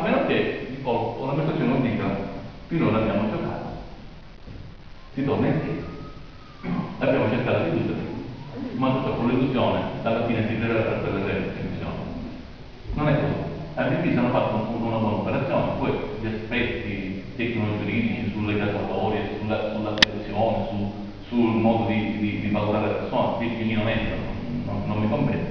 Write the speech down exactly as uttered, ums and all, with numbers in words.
meno che oh, l'amministrazione non dica finora abbiamo giocato, si torna indietro, abbiamo cercato di chiudere, ma tutto con l'illusione alla fine si creerà per le restrizioni. Non è così. A B P hanno fatto un, una buona operazione, poi gli aspetti tecnico-giuridici sulle graduatorie, sulla, sulla selezione, su, sul modo di, di, di valutare le persone, di chi non entrano, non, non mi compete.